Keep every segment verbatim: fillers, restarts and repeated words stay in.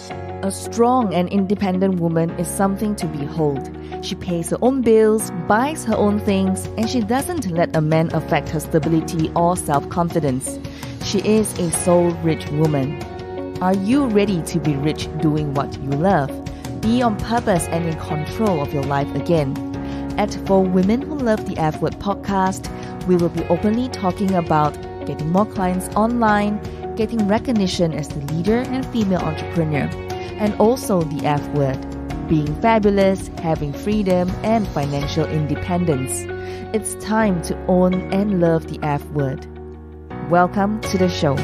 A strong and independent woman is something to behold. She pays her own bills, buys her own things, and she doesn't let a man affect her stability or self-confidence. She is a soul-rich woman. Are you ready to be rich doing what you love? Be on purpose and in control of your life again. At For Women Who Love the F Word podcast, we will be openly talking about getting more clients online, getting recognition as the leader and female entrepreneur, and also the F word, being fabulous, having freedom, and financial independence. It's time to own and love the F word. Welcome to the show.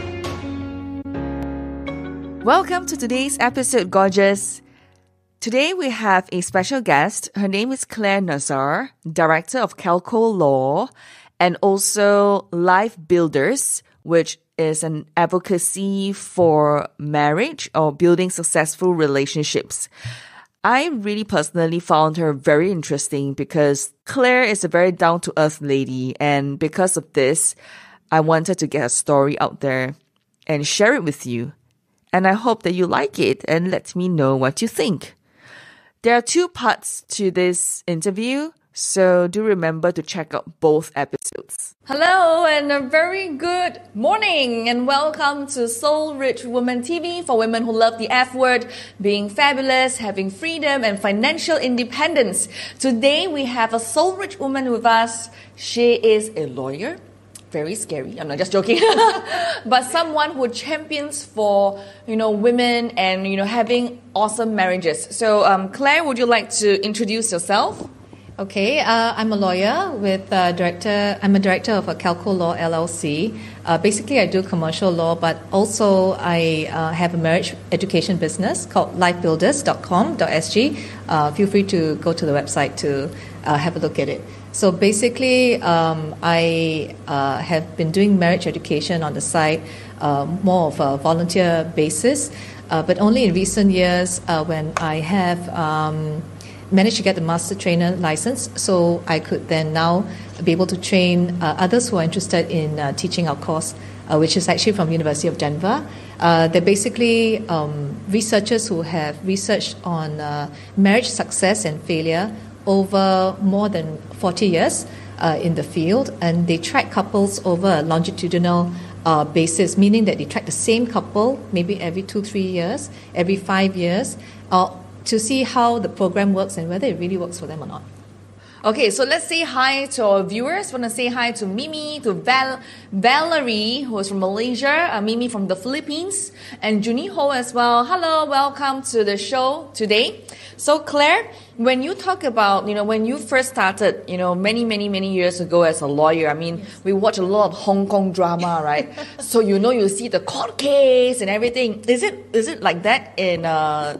Welcome to today's episode, gorgeous. Today we have a special guest. Her name is Claire Nazar, Director of Kalco Law, and also Life Builders, which is an advocacy for marriage or building successful relationships. I really personally found her very interesting because Claire is a very down-to-earth lady, and because of this, I wanted to get her story out there and share it with you. And I hope that you like it and let me know what you think. There are two parts to this interview, so do remember to check out both episodes. Hello and a very good morning and welcome to Soul Rich Woman T V for women who love the F word, being fabulous, having freedom and financial independence. Today we have a soul rich woman with us. She is a lawyer. Very scary. I'm not just joking. But someone who champions for, you know, women and, you know, having awesome marriages. So, um, Claire, would you like to introduce yourself? Okay, uh, I'm a lawyer with uh, director. I'm a director of a Kalco Law L L C. Uh, basically, I do commercial law, but also I uh, have a marriage education business called life builders dot com dot s g. Uh, feel free to go to the website to uh, have a look at it. So basically, um, I uh, have been doing marriage education on the side, uh, more of a volunteer basis, uh, but only in recent years uh, when I have um, managed to get the master trainer license, so I could then now be able to train uh, others who are interested in uh, teaching our course, uh, which is actually from University of Denver. Uh, they're basically um, researchers who have researched on uh, marriage success and failure over more than forty years uh, in the field, and they track couples over a longitudinal uh, basis, meaning that they track the same couple maybe every two, three years, every five years, uh, to see how the program works and whether it really works for them or not. Okay, so let's say hi to our viewers. I want to say hi to Mimi, to Val- Valerie, who is from Malaysia, uh, Mimi from the Philippines, and Junie Ho as well. Hello, welcome to the show today. So Claire, when you talk about, you know, when you first started, you know, many, many, many years ago as a lawyer, I mean, yes. We watch a lot of Hong Kong drama, right? So, you know, you see the court case and everything. Is it is it like that in... Uh,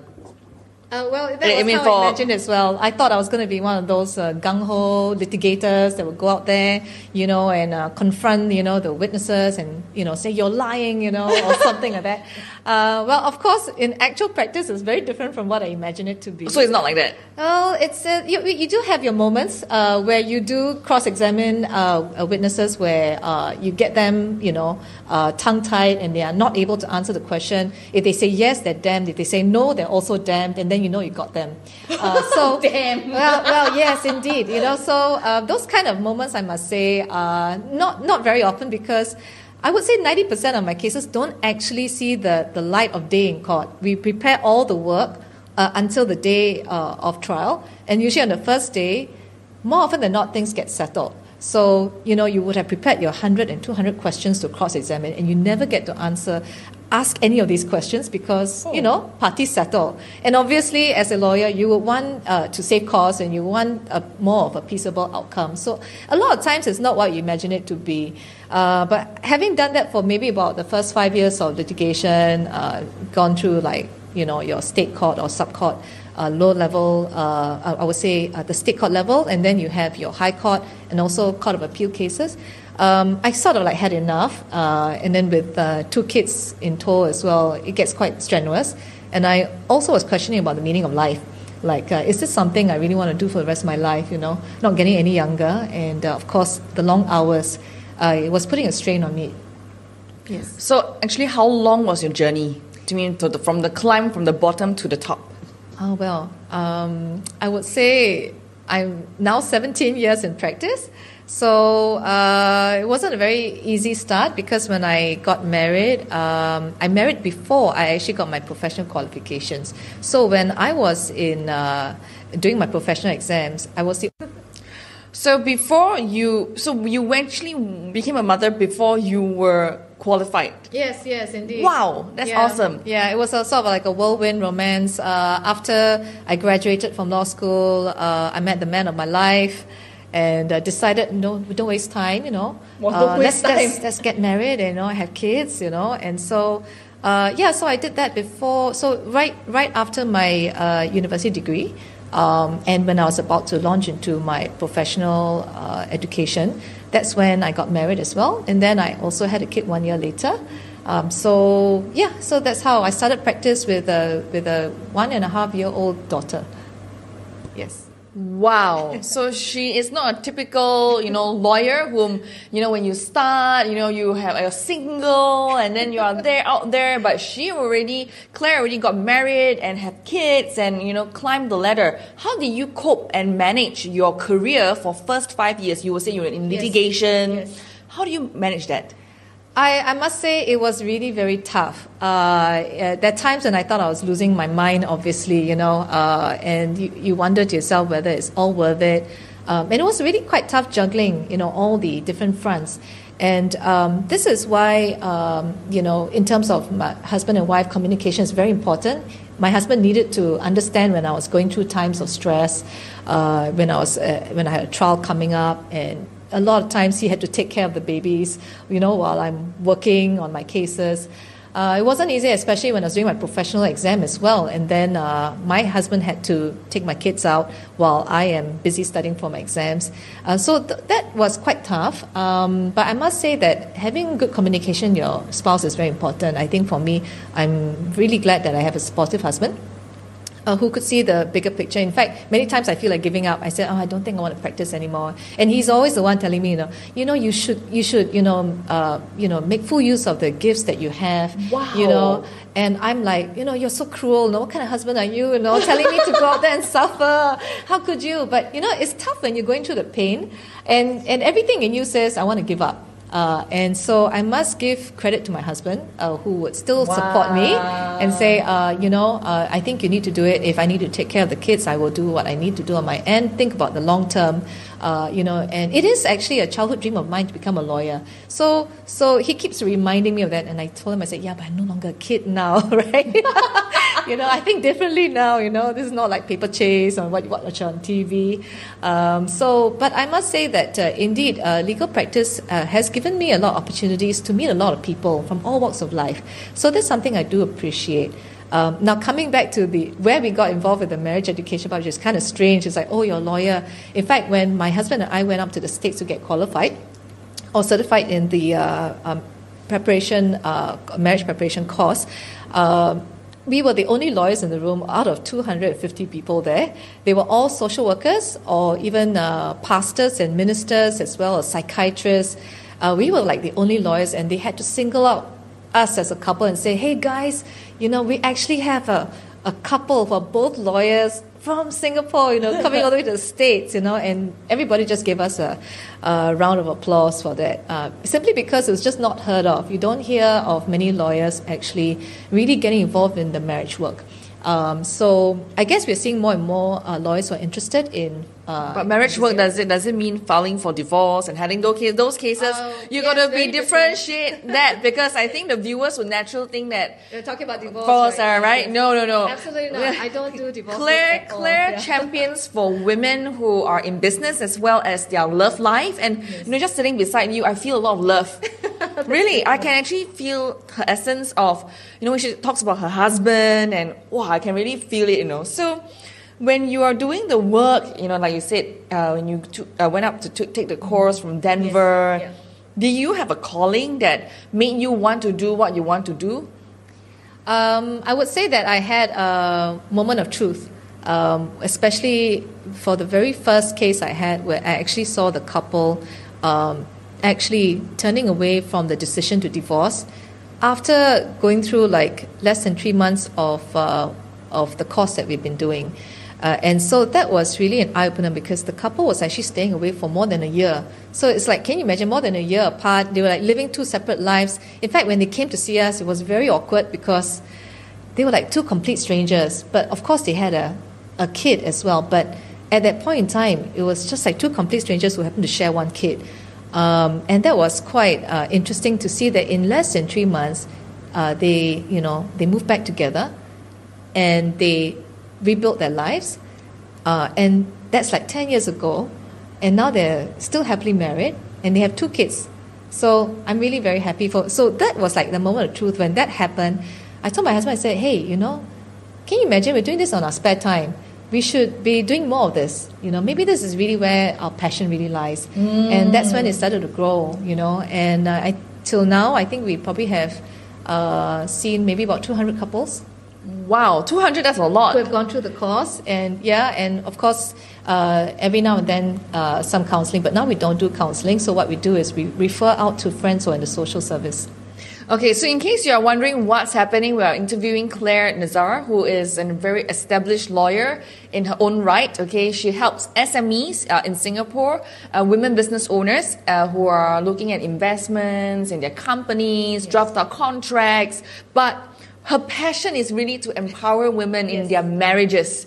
Uh, well, that I was mean, how for, I imagined as well. I thought I was going to be one of those uh, gung-ho litigators that would go out there, you know, and uh, confront, you know, the witnesses and, you know, say you're lying, you know, or something like that. Uh, well, of course, in actual practice, it's very different from what I imagined it to be. So it's not like that? Well, it's uh, you, you do have your moments uh, where you do cross-examine uh, witnesses where uh, you get them, you know, uh, tongue-tied and they are not able to answer the question. If they say yes, they're damned. If they say no, they're also damned. And then you know you got them. Uh, so damn. Well, well, yes, indeed. You know, so uh, those kind of moments, I must say, are not not very often because I would say ninety percent of my cases don't actually see the, the light of day in court. We prepare all the work uh, until the day uh, of trial, and usually on the first day, more often than not, things get settled. So, you know, you would have prepared your one hundred and two hundred questions to cross-examine, and you never get to answer, ask any of these questions because, oh. you know, parties settle. And obviously, as a lawyer, you would want uh, to save costs and you want a, more of a peaceable outcome. So a lot of times it's not what you imagine it to be. Uh, but having done that for maybe about the first five years of litigation, uh, gone through like, you know, your state court or sub-court, uh, low level, uh, I would say uh, the state court level, and then you have your high court and also court of appeal cases. Um, I sort of like had enough, uh, and then with uh, two kids in tow as well, it gets quite strenuous. And I also was questioning about the meaning of life. Like, uh, is this something I really want to do for the rest of my life, you know, not getting any younger? And, uh, of course, the long hours, uh, it was putting a strain on me. Yes. So, actually, how long was your journey between to the, from the climb from the bottom to the top? Oh, well, um, I would say I'm now seventeen years in practice. So uh, it wasn't a very easy start because when I got married, um, I married before I actually got my professional qualifications. So when I was in uh, doing my professional exams, I was the So before you, so you actually became a mother before you were qualified. Yes, yes, indeed. Wow, that's yeah. awesome. Yeah, it was a, sort of like a whirlwind romance. Uh, after I graduated from law school, uh, I met the man of my life and uh, decided, no, don't waste time, you know. Well, uh, don't waste let's, time. let's, let's get married and, you know, have kids, you know. And so, uh, yeah, so I did that before. So right, right after my uh, university degree, Um, and when I was about to launch into my professional uh, education, that's when I got married as well. And then I also had a kid one year later. Um, so yeah, so that's how I started practice with a with a one and a half year old daughter. Yes. Wow. So she is not a typical, you know, lawyer whom, you know, when you start, you know, you have a single and then you are there out there, but she already, Claire already got married and have kids and, you know, climbed the ladder. How did you cope and manage your career for first five years? You were saying you were in litigation. Yes. Yes. How do you manage that? I, I must say it was really very tough. Uh, uh, there are times when I thought I was losing my mind, obviously, you know, uh, and you, you wonder to yourself whether it's all worth it. Um, and it was really quite tough juggling, you know, all the different fronts. And um, this is why, um, you know, in terms of my husband and wife communication is very important. My husband needed to understand when I was going through times of stress, uh, when I was uh, when I had a trial coming up, and a lot of times he had to take care of the babies, you know, while I'm working on my cases. Uh, it wasn't easy, especially when I was doing my professional exam as well. And then uh, my husband had to take my kids out while I am busy studying for my exams. Uh, so th- that was quite tough. Um, but I must say that having good communication with your spouse is very important. I think for me, I'm really glad that I have a supportive husband. Uh, who could see the bigger picture. In fact, many times I feel like giving up. I said, oh, I don't think I want to practice anymore. And he's always the one telling me, you know, you know, you should, you should, you know, uh, you know, make full use of the gifts that you have. Wow. You know, and I'm like, you know, you're so cruel. You know, what kind of husband are you? You know, telling me to go out there and suffer. How could you? But you know, it's tough when you're going through the pain, and and everything in you says, I want to give up. Uh, and so I must give credit to my husband, uh, who would still Wow. support me and say, uh, you know, uh, I think you need to do it. If I need to take care of the kids, I will do what I need to do on my end. Think about the long term, uh, you know. And it is actually a childhood dream of mine to become a lawyer. So, so he keeps reminding me of that. And I told him, I said, yeah, but I'm no longer a kid now, right? You know, I think differently now. You know, this is not like paper chase or what you watch on T V. Um, so, but I must say that uh, indeed, uh, legal practice uh, has given me a lot of opportunities to meet a lot of people from all walks of life. So that's something I do appreciate. Um, now, coming back to the where we got involved with the marriage education part, which is kind of strange. It's like, oh, you're a lawyer. In fact, when my husband and I went up to the States to get qualified or certified in the uh, um, preparation uh, marriage preparation course. Um, We were the only lawyers in the room out of two hundred fifty people there. They were all social workers or even uh, pastors and ministers as well as psychiatrists. Uh, we were like the only lawyers, and they had to single out us as a couple and say, hey guys, you know, we actually have a, a couple who are both lawyers from Singapore, you know, coming all the way to the States, you know, and everybody just gave us a, a round of applause for that, uh, simply because it was just not heard of. You don't hear of many lawyers actually really getting involved in the marriage work. Um, so I guess we're seeing more and more uh, lawyers who are interested in. Uh, But marriage work, does it does it mean filing for divorce and having those cases? Those cases, Oh, you yes, got to very be differentiate that, because I think the viewers would naturally think that You're talking about divorce, divorce, right? are right? Yes. No, no, no. Absolutely not. I don't do divorce. Claire, work at all. Claire Yeah. champions for women who are in business as well as their love life, and you know, just sitting beside you, I feel a lot of love. Really, I can actually feel her essence of, you know, when she talks about her husband, and wow, I can really feel it, you know. So when you are doing the work, you know, like you said, uh, when you took, uh, went up to t- take the course from Denver, Yes. Yeah. do you have a calling that made you want to do what you want to do? Um, I would say that I had a moment of truth, um, especially for the very first case I had, where I actually saw the couple um, actually turning away from the decision to divorce after going through like less than three months of uh, of the course that we've been doing, uh, and so that was really an eye opener because the couple was actually staying away for more than a year. So it's like, can you imagine, more than a year apart? They were like living two separate lives. In fact, when they came to see us, it was very awkward because they were like two complete strangers. But of course, they had a a kid as well. But at that point in time, it was just like two complete strangers who happened to share one kid. Um, and that was quite uh, interesting to see that in less than three months, uh, they, you know, they moved back together and they rebuilt their lives. Uh, and that's like ten years ago. And now they're still happily married and they have two kids. So I'm really very happy for, so that was like the moment of truth. When that happened, I told my husband, I said, hey, you know, can you imagine we're doing this on our spare time? We should be doing more of this. You know, maybe this is really where our passion really lies. Mm. And that's when it started to grow, you know. And uh, I, till now, I think we probably have uh, seen maybe about two hundred couples. Wow, two hundred, that's a lot. Who have gone through the course. And yeah, and of course, uh, every now and then uh, some counseling. But now we don't do counseling. So what we do is we refer out to friends who are in the social service. Okay, so in case you are wondering what's happening, we are interviewing Claire Nazar, who is a very established lawyer in her own right. Okay, she helps S M Es uh, in Singapore, uh, women business owners uh, who are looking at investments in their companies, yes. draft out contracts. But her passion is really to empower women yes. in their marriages.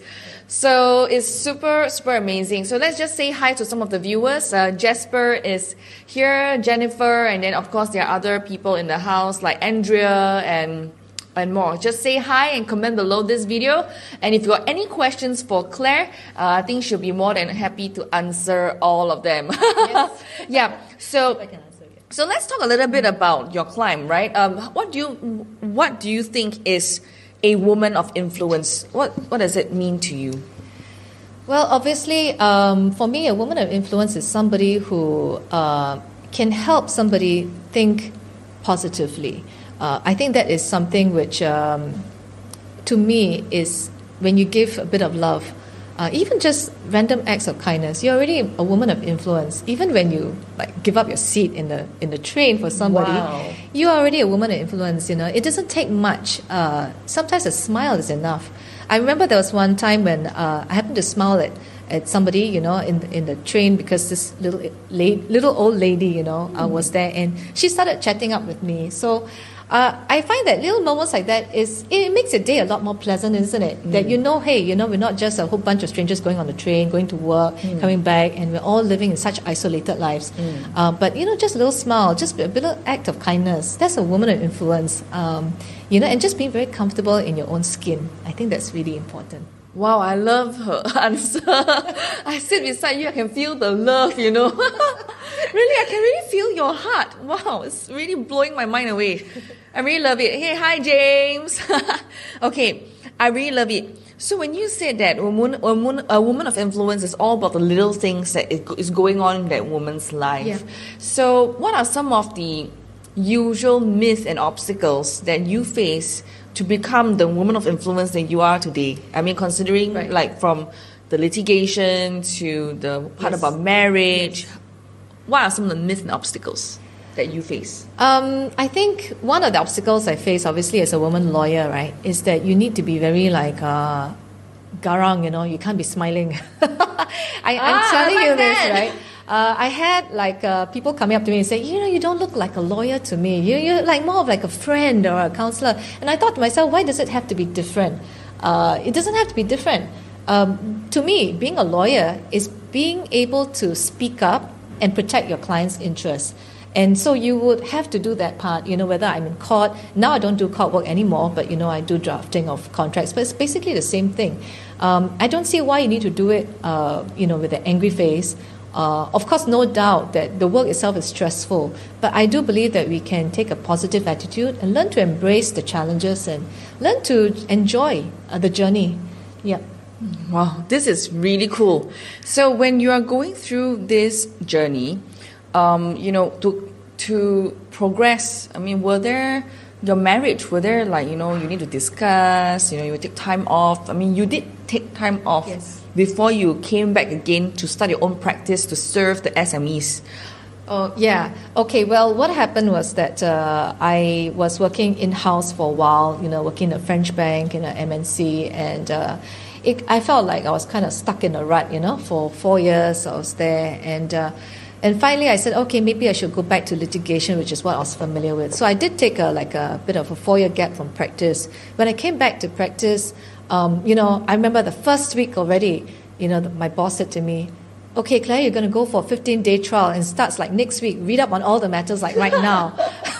So it's super, super amazing. So let's just say hi to some of the viewers. Uh, Jasper is here, Jennifer, and then of course there are other people in the house like Andrea and and more. Just say hi and comment below this video. And if you got any questions for Claire, uh, I think she'll be more than happy to answer all of them. Yes. Yeah. So. So let's talk a little bit about your climb, right? Um, what do you what do you think is a woman of influence? What what does it mean to you? Well, obviously, um, for me, a woman of influence is somebody who uh, can help somebody think positively. Uh, I think that is something which, um, to me, is when you give a bit of love. Uh, even just random acts of kindness, you're already a woman of influence. Even when you like give up your seat in the in the train for somebody, wow. you are already a woman of influence. You know, it doesn't take much. Uh, sometimes a smile is enough. I remember there was one time when uh, I happened to smile at, at somebody, you know, in in the train because this little la- little old lady, you know, uh, was there, and she started chatting up with me. So. Uh, I find that little moments like that is it makes your day a lot more pleasant, isn't it? Mm. That you know, hey, you know, we're not just a whole bunch of strangers going on the train, going to work, mm. coming back, and we're all living in such isolated lives. Mm. Uh, but you know, just a little smile, just a little act of kindness. That's a woman of influence, um, you know, and just being very comfortable in your own skin. I think that's really important. Wow, I love her answer. I sit beside you, I can feel the love, you know. Really, I can really feel your heart. Wow, it's really blowing my mind away. I really love it. Hey, hi, James. Okay, I really love it. So when you said that a woman, a woman, a woman of influence is all about the little things that is going on in that woman's life. Yeah. So what are some of the usual myths and obstacles that you face to become the woman of influence that you are today? I mean, considering right. like from the litigation to the part yes. about marriage, yes. what are some of the myths and obstacles that you face? Um, I think one of the obstacles I face, obviously, as a woman lawyer, right, is that you need to be very like uh, garang, you know, you can't be smiling. I, ah, I'm telling like you that. this, right? Uh, I had like uh, people coming up to me and say, you know, you don't look like a lawyer to me. You, you're like more of like a friend or a counselor. And I thought to myself, why does it have to be different? Uh, it doesn't have to be different. Um, to me, being a lawyer is being able to speak up and protect your client's interests. And so you would have to do that part, you know, whether I'm in court. Now I don't do court work anymore, but, you know, I do drafting of contracts. But it's basically the same thing. Um, I don't see why you need to do it, uh, you know, with an angry face. Uh, of course, no doubt that the work itself is stressful. But I do believe that we can take a positive attitude and learn to embrace the challenges and learn to enjoy uh, the journey. Yeah. Wow, this is really cool. So when you are going through this journey, um, you know, to to progress, I mean, were there your marriage? Were there like, you know, you need to discuss, you know, you take time off? I mean, you did take time off yes. before you came back again to start your own practice to serve the S M Es. Oh, yeah. Okay, well, what happened was that uh, I was working in-house for a while, you know, working in a French bank, in a M N C, and uh, it, I felt like I was kind of stuck in a rut, you know, for four years I was there. And uh, and finally I said, okay, maybe I should go back to litigation, which is what I was familiar with. So I did take a like a bit of a four-year gap from practice. When I came back to practice, um, you know, I remember the first week already, you know, my boss said to me, okay, Claire, you're going to go for a fifteen-day trial and starts like next week. Read up on all the matters like right now.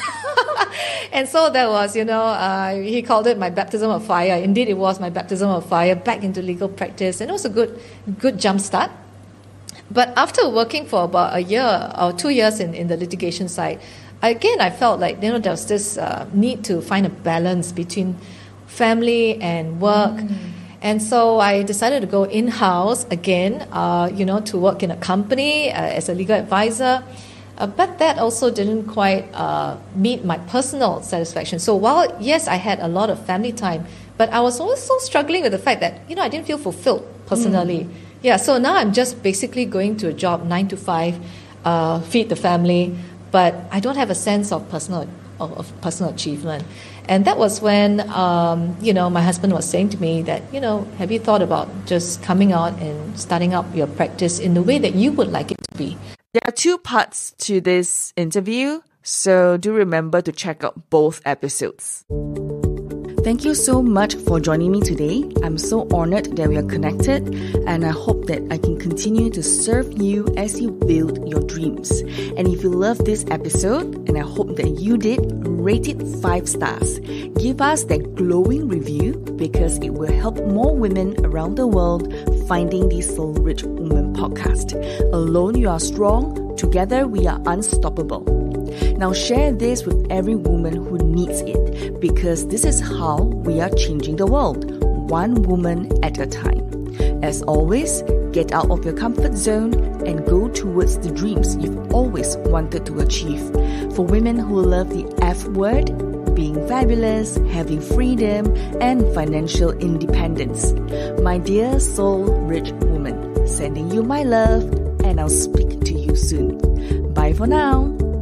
And so that was, you know, uh, he called it my baptism of fire. Indeed, it was my baptism of fire back into legal practice. And it was a good, good jump start. But after working for about a year or two years in, in the litigation side, again, I felt like, you know, there was this uh, need to find a balance between family and work. Mm. And so I decided to go in-house again, uh, you know, to work in a company uh, as a legal advisor. Uh, but that also didn't quite uh, meet my personal satisfaction. So while, yes, I had a lot of family time, but I was also struggling with the fact that, you know, I didn't feel fulfilled personally. Mm. Yeah, so now I'm just basically going to a job nine to five, uh, feed the family, but I don't have a sense of personal of, of personal achievement. And that was when, um, you know, my husband was saying to me that, you know, have you thought about just coming out and starting up your practice in the way that you would like it to be? There are two parts to this interview, so do remember to check out both episodes. Thank you so much for joining me today. I'm so honored that we are connected, and I hope that I can continue to serve you as you build your dreams. And if you love this episode, and I hope that you did, rate it five stars. Give us that glowing review because it will help more women around the world finding the Soul Rich Woman podcast. Alone you are strong, together we are unstoppable. Now share this with every woman who needs it, because this is how we are changing the world, one woman at a time. As always, get out of your comfort zone and go towards the dreams you've always wanted to achieve. For women who love the F word, being fabulous, having freedom, and financial independence. My dear soul-rich woman, sending you my love, and I'll speak to you soon. Bye for now.